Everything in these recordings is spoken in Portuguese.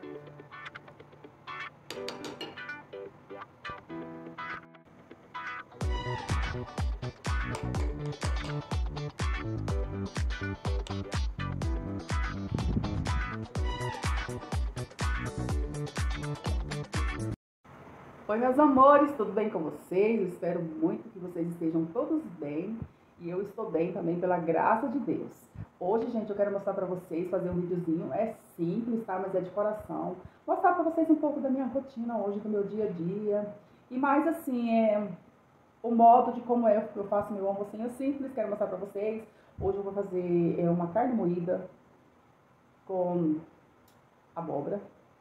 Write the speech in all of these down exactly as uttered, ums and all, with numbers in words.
Oi, meus amores, tudo bem com vocês? Eu espero muito que vocês estejam todos bem e eu estou bem também, pela graça de Deus. Hoje, gente, eu quero mostrar pra vocês, fazer um videozinho, é simples, tá? Mas é de coração. Mostrar pra vocês um pouco da minha rotina hoje, do meu dia a dia. E mais assim, é o modo de como é que eu faço meu almocinho simples, quero mostrar pra vocês. Hoje eu vou fazer é, uma carne moída com abóbora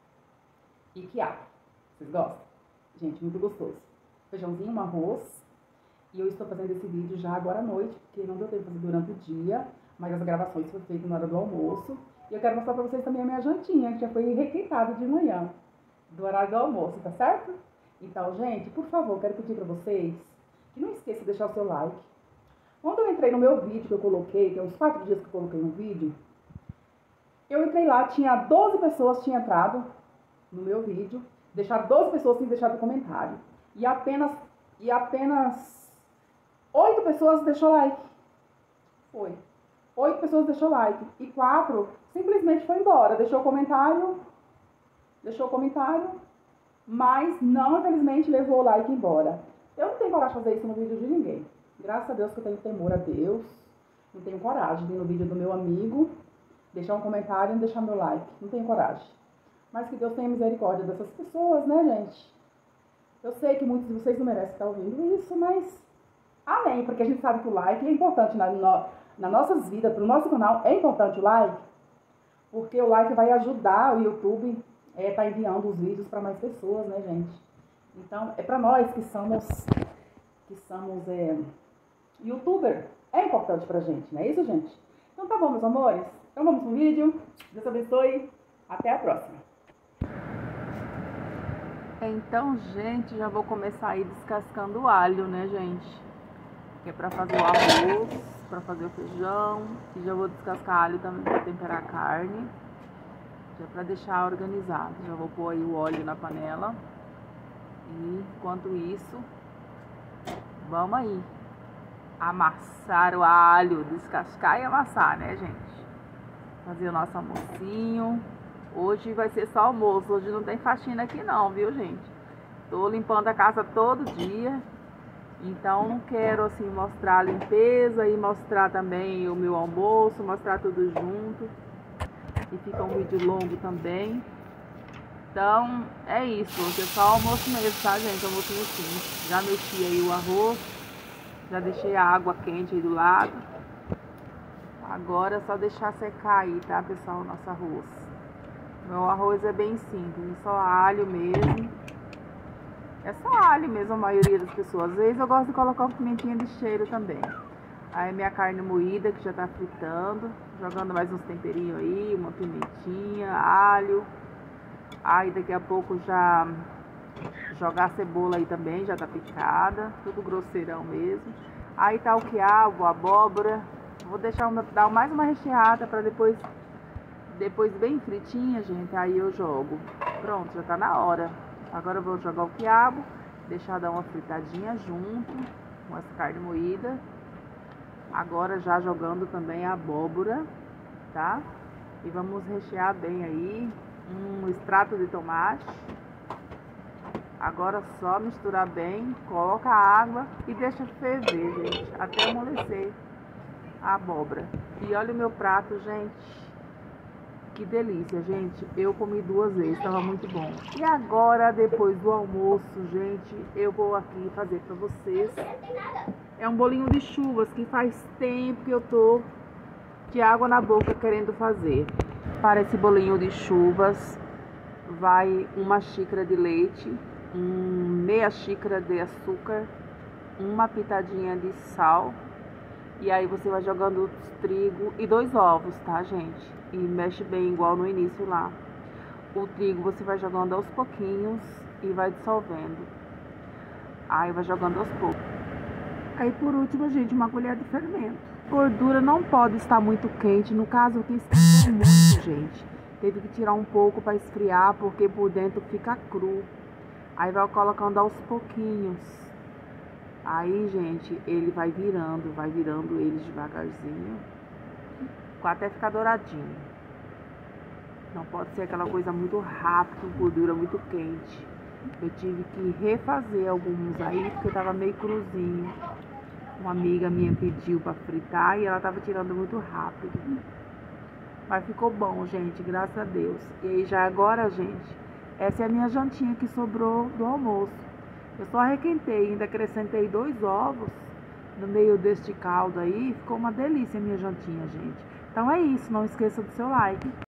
e quiabo. Vocês gostam? Gente, muito gostoso. Feijãozinho, um arroz. E eu estou fazendo esse vídeo já agora à noite, porque não deu tempo de fazer durante o dia, mas as gravações foram feitas na hora do almoço. E eu quero mostrar pra vocês também a minha jantinha, que já foi requentada de manhã, do horário do almoço, tá certo? Então, gente, por favor, quero pedir pra vocês que não esqueça de deixar o seu like. Quando eu entrei no meu vídeo que eu coloquei, tem uns quatro dias que eu coloquei no vídeo, eu entrei lá, tinha doze pessoas que tinham entrado no meu vídeo, deixaram doze pessoas sem deixar o comentário. E apenas, e apenas oito pessoas deixou like. Foi. oito pessoas deixou like. E quatro simplesmente foi embora. Deixou o comentário. Deixou o comentário. Mas não, infelizmente, levou o like embora. Eu não tenho coragem de fazer isso no vídeo de ninguém. Graças a Deus que eu tenho temor a Deus. Não tenho coragem de ir no vídeo do meu amigo, deixar um comentário e não deixar meu like. Não tenho coragem. Mas que Deus tenha misericórdia dessas pessoas, né, gente? Eu sei que muitos de vocês não merecem estar ouvindo isso, mas amém, porque a gente sabe que o like é importante na, no, nas nossas vidas, para o nosso canal, é importante o like, porque o like vai ajudar o YouTube a é, tá enviando os vídeos para mais pessoas, né, gente? Então, é para nós que somos, que somos é, youtuber, é importante pra gente, não é isso, gente? Então tá bom, meus amores, então vamos pro vídeo, Deus abençoe, até a próxima. Então, gente, já vou começar aí descascando o alho, né, gente? Que é pra fazer o arroz, pra fazer o feijão. E já vou descascar alho também pra temperar a carne. Já pra deixar organizado. Já vou pôr aí o óleo na panela. E, enquanto isso, vamos aí amassar o alho. Descascar e amassar, né, gente? Fazer o nosso almocinho. Hoje vai ser só almoço, hoje não tem faxina aqui não, viu, gente? Tô limpando a casa todo dia, então não quero, assim, mostrar a limpeza e mostrar também o meu almoço, mostrar tudo junto. E fica um vídeo longo também. Então, é isso, hoje é só almoço mesmo, tá, gente? Almocinho simples. Já mexi aí o arroz, já deixei a água quente aí do lado. Agora é só deixar secar aí, tá, pessoal, o nosso arroz. Meu arroz é bem simples, só alho mesmo. É só alho mesmo a maioria das pessoas. Às vezes eu gosto de colocar uma pimentinha de cheiro também. Aí minha carne moída que já tá fritando. Jogando mais uns temperinhos aí, uma pimentinha, alho. Aí daqui a pouco já jogar a cebola aí também, já tá picada. Tudo grosseirão mesmo. Aí tá o quiabo, a abóbora. Vou deixar uma, dar mais uma recheada pra depois... Depois bem fritinha, gente, aí eu jogo. Pronto, já tá na hora. Agora eu vou jogar o quiabo, deixar dar uma fritadinha junto com essa carne moída. Agora já jogando também a abóbora, tá? E vamos rechear bem aí um extrato de tomate. Agora só misturar bem, coloca a água e deixa ferver, gente, até amolecer a abóbora. E olha o meu prato, gente. Que delícia, gente. Eu comi duas vezes, estava muito bom. E agora, depois do almoço, gente, eu vou aqui fazer para vocês. É um bolinho de chuvas que faz tempo que eu tô de água na boca querendo fazer. Para esse bolinho de chuvas, vai uma xícara de leite, um, meia xícara de açúcar, uma pitadinha de sal. E aí você vai jogando trigo e dois ovos, tá, gente? E mexe bem igual no início lá. O trigo você vai jogando aos pouquinhos e vai dissolvendo. Aí vai jogando aos poucos. Aí por último, gente, uma colher de fermento. Gordura não pode estar muito quente. No caso aqui está muito, gente. teve que tirar um pouco para esfriar, porque por dentro fica cru. Aí vai colocando aos pouquinhos. Aí, gente, ele vai virando, vai virando eles devagarzinho, até ficar douradinho. Não pode ser aquela coisa muito rápida, gordura muito quente. Eu tive que refazer alguns aí, porque tava meio cruzinho. Uma amiga minha pediu para fritar e ela tava tirando muito rápido. Mas ficou bom, gente, graças a Deus. E aí já agora, gente, essa é a minha jantinha que sobrou do almoço. Eu só requentei, ainda acrescentei dois ovos no meio deste caldo aí. Ficou uma delícia a minha jantinha, gente. Então é isso, não esqueça do seu like.